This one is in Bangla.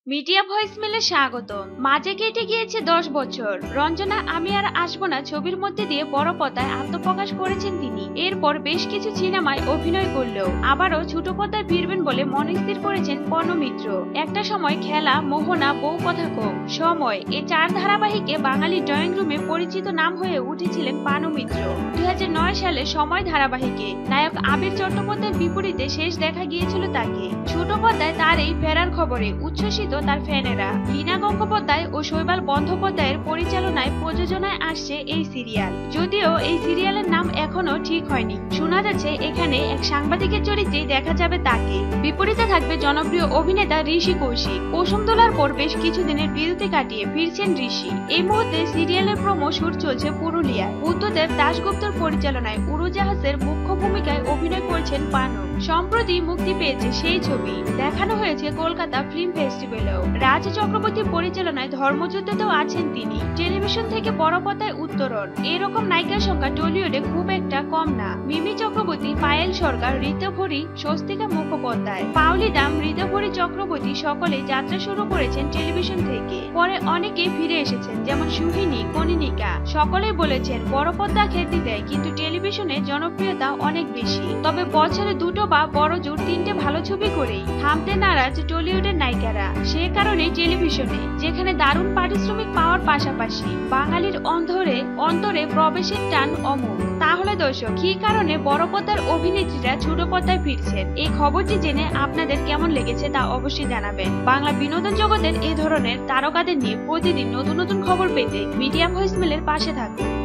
মিডিয়া ভয়েসমেলে স্বাগত। মাঝে কেটে গিয়েছে 10 বছর। রঞ্জনা আমি আর আসবো না ছবির মধ্যে দিয়ে বড় পর্দায় আত্মপ্রকাশ করেছেন তিনি। এরপর বেশ কিছু সিনেমায় অভিনয় করলেও আবারও ছোট পর্দায় ফিরবেন বলে মনে স্থির করেছেন পর্ণ মিত্র। একটা সময় খেলা, মোহনা, বউ কথা কম, সময় এই 4 ধারাবাহিকে বাঙালি ড্রয়িং রুমে পরিচিত নাম হয়ে উঠেছিলেন পানু মিত্র। 2009 সালে সময় ধারাবাহিকে নায়ক আবির চট্টোপাধ্যায়ের বিপরীতে শেষ দেখা গিয়েছিল তাকে। ছোট পর্দায় তার এই ফেরার খবরে উচ্ছ্বসিত তার ফ্যানেরা। হীনা গঙ্গোপাধ্যায় ও শৈবাল বন্দ্যোপাধ্যায়ের পরিচালনায় প্রযোজনায় আসছে এই সিরিয়াল। যদিও এই সিরিয়ালের নাম এখনো ঠিক হয়নি। শোনা যাচ্ছে এখানে এক সাংবাদিকের চরিত্রে দেখা যাবে তাকে। বিপরীতে থাকবে জনপ্রিয় অভিনেতা ঋষি কৌশিক। কুসুম দোলার পর বেশ কিছুদিনের বিরতি কাটিয়ে ফিরছেন ঋষি। এই মুহূর্তে সিরিয়ালের প্রোমো শুট চলছে পুরুলিয়ায়। বুদ্ধদেব দাশগুপ্তর পরিচালনায় উড়োজাহাজের মুখ্য ভূমিকায় অভিনয় করছেন পানু। সম্প্রতি মুক্তি পেয়েছে সেই ছবি। দেখানো হয়েছে কলকাতা ফিল্ম ফেস্টিভ্যালেও। রাজ চক্রবর্তী পরিচালনায় ধর্মযুদ্ধেতেও আছেন তিনি। টেলিভিশন থেকে বড় পর্দায় উত্তরণ। এরকম নায়িকার সংখ্যা টলিউডে খুব একটা কম না। মিমি চক্রবর্তী, পায়েল সরকার, ঋতভরি, স্বস্তিকা মুখোপাধ্যায়, পাওলি দাম, ঋতভরি চক্রবর্তী সকলে যাত্রা শুরু করেছেন টেলিভিশন থেকে। পরে অনেকে ফিরে এসেছেন, যেমন সুহিনী, কনিনিকা। সকলেই বলেছেন বড় পর্দা খ্যাতি দেয়, কিন্তু টেলিভিশনে জনপ্রিয়তা অনেক বেশি। তবে বছরে দুটো বা বড় জোর 3টে ভালো ছবি করেই থামতে নারাজ টলিউডের নায়িকারা। সে কারণে টেলিভিশনে যেখানে দারুণ পারিশ্রমিক পাওয়ার পাশাপাশি বাঙালির অন্তরে প্রবেশের টান অমোঘ। তাহলে দর্শক, কি কারণে বড় পর্দার অভিনেত্রীরা ছোট পর্দায় ফিরছেন? এই খবরটি জেনে আপনাদের কেমন লেগেছে তা অবশ্যই জানাবেন। বাংলা বিনোদন জগতের এ ধরনের তারকাদের নিয়ে প্রতিদিন নতুন নতুন খবর পেতে মিডিয়া ভয়েসমেলের পাশে থাকুন।